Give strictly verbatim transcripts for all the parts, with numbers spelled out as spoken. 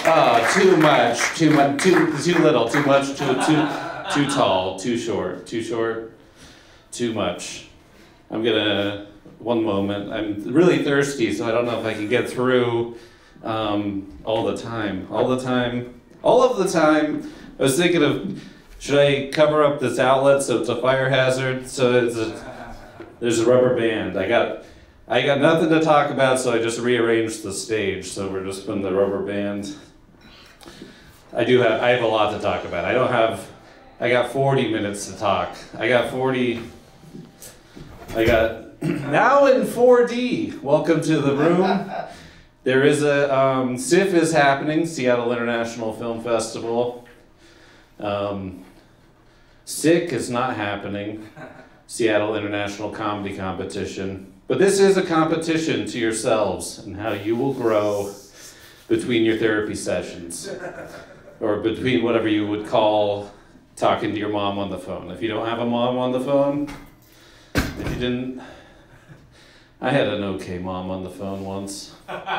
Oh, too much, too much, too too little, too much, too too too tall, too short, too short, too much. I'm gonna one moment. I'm really thirsty, so I don't know if I can get through um, all the time, all the time, all of the time. I was thinking of, should I cover up this outlet so it's a fire hazard? So it's a, there's a rubber band. I got. I got nothing to talk about, so I just rearranged the stage. So we're just putting the rubber band. I do have, I have a lot to talk about. I don't have, I got forty minutes to talk. I got forty, I got, now in four D, welcome to the room. There is a, um, S I F is happening, Seattle International Film Festival. Um, S I C is not happening, Seattle International Comedy Competition. But this is a competition to yourselves and how you will grow between your therapy sessions, or between whatever you would call talking to your mom on the phone. If you don't have a mom on the phone, if you didn't, I had an okay mom on the phone once.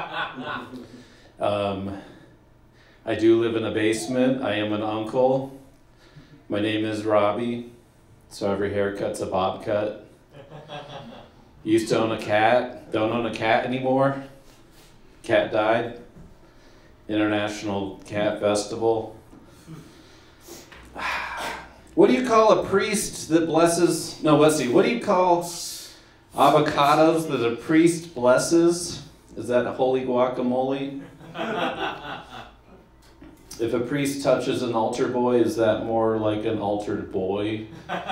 Um, I do live in a basement. I am an uncle. My name is Robbie, so every haircut's a bob cut. Used to own a cat, don't own a cat anymore. Cat died. International Cat Festival. What do you call a priest that blesses, no, let's see, what do you call avocados that a priest blesses? Is that a holy guacamole? If a priest touches an altar boy, is that more like an altered boy?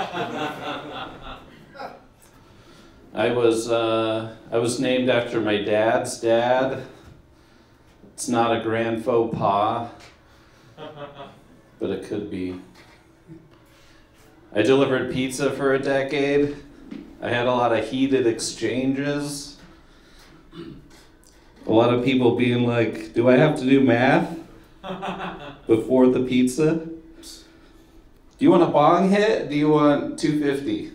I was, uh, I was named after my dad's dad. It's not a grand faux pas, but it could be. I delivered pizza for a decade. I had a lot of heated exchanges. A lot of people being like, do I have to do math before the pizza? Do you want a bong hit? Do you want two fifty?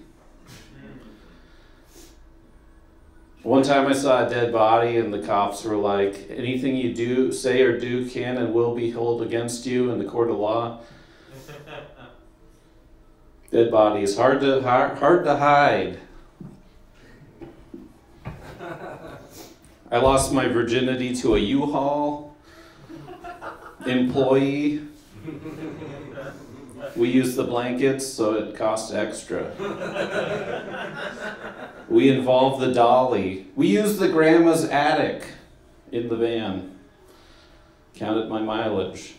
One time I saw a dead body and the cops were like, anything you do, say or do can and will be held against you in the court of law. Dead bodies, hard to, hard, hard to hide. I lost my virginity to a U-Haul employee. We used the blankets, so it cost extra. We involved the dolly. We used the grandma's attic in the van. Counted my mileage.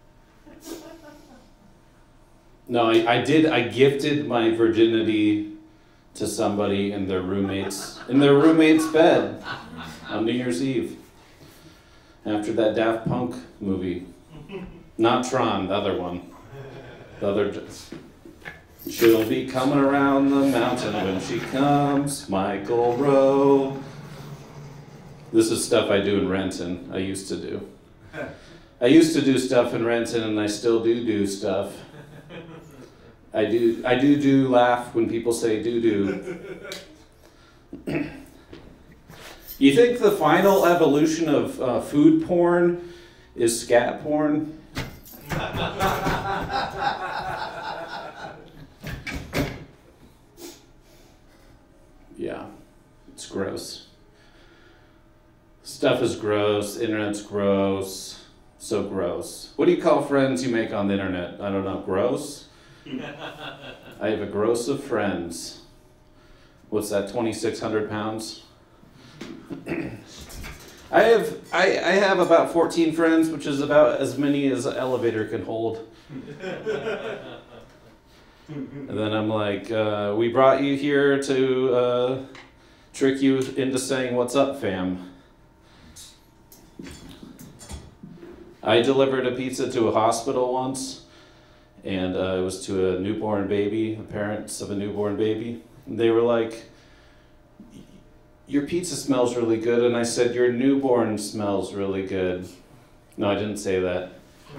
No, I, I did, I gifted my virginity to somebody in their roommate's, in their roommate's bed on New Year's Eve. After that Daft Punk movie. Not Tron, the other one. The other, she'll be coming around the mountain when she comes, Michael Rowe. This is stuff I do in Renton, I used to do. I used to do stuff in Renton and I still do do stuff. I do, I do do laugh when people say do do. You think the final evolution of uh, food porn is scat porn? Yeah, it's gross. Stuff is gross, internet's gross, so gross. What do you call friends you make on the internet? I don't know, gross? I have a gross of friends. What's that, twenty-six hundred pounds? I have I, I have about fourteen friends, which is about as many as an elevator can hold. And then I'm like, uh, we brought you here to uh, trick you into saying, what's up, fam? I delivered a pizza to a hospital once, and uh, it was to a newborn baby, the parents of a newborn baby. And they were like, your pizza smells really good, and I said, your newborn smells really good. No, I didn't say that.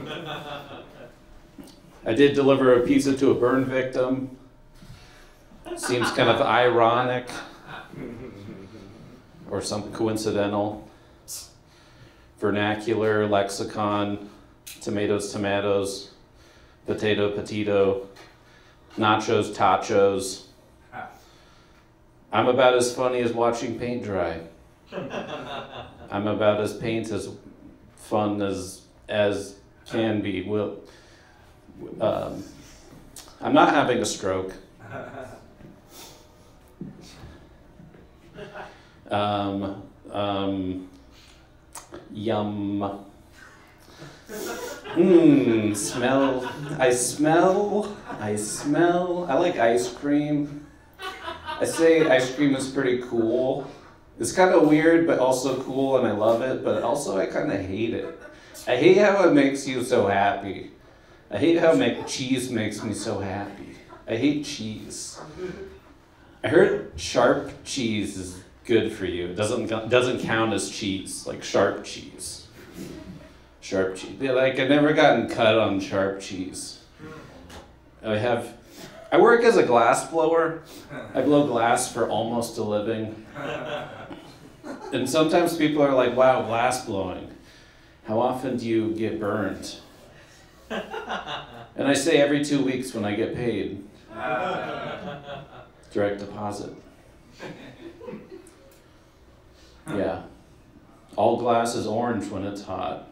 I did deliver a pizza to a burn victim. Seems kind of ironic, or something coincidental. vernacular, lexicon, tomatoes, tomatoes, potato, potato, nachos, tachos. I'm about as funny as watching paint dry. I'm about as paint as fun as as can be. Will um, I'm not having a stroke. Um, um, yum. Mmm, smell. I smell. I smell. I like ice cream. I say ice cream is pretty cool. It's kind of weird, but also cool, and I love it, but also I kind of hate it. I hate how it makes you so happy. I hate how make, cheese makes me so happy. I hate cheese. I heard sharp cheese is good for you. It doesn't, doesn't count as cheese, like sharp cheese. Sharp cheese. Yeah, like, I've never gotten cut on sharp cheese. I have, I work as a glass blower. I blow glass for almost a living. And sometimes people are like, wow, glass blowing. How often do you get burned? And I say every two weeks when I get paid. Direct deposit. Yeah. All glass is orange when it's hot.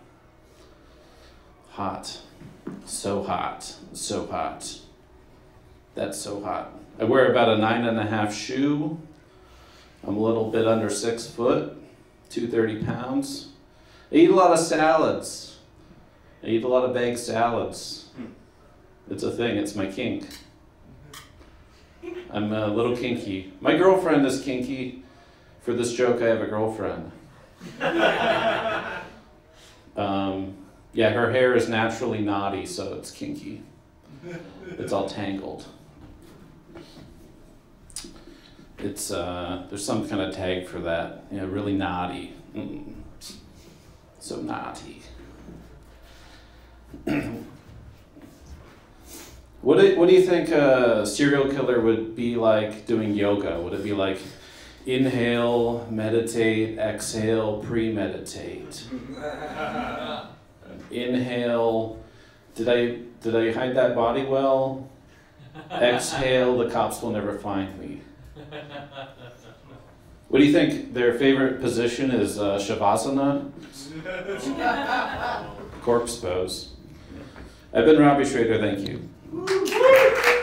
Hot. So hot. So hot. That's so hot. I wear about a nine and a half shoe. I'm a little bit under six foot, two hundred thirty pounds. I eat a lot of salads. I eat a lot of baked salads. It's a thing, it's my kink. I'm a little kinky. My girlfriend is kinky. For this joke, I have a girlfriend. um, yeah, her hair is naturally knotty, so it's kinky. It's all tangled. It's, uh, there's some kind of tag for that. Yeah, really naughty. Mm. So naughty. What do, what do you think a serial killer would be like doing yoga? Would it be like inhale, meditate, exhale, premeditate? Inhale, did I, did I hide that body well? Exhale, the cops will never find me. What do you think their favorite position is? Uh, Shavasana? Corpse pose. I've been Robbie Schrader, thank you.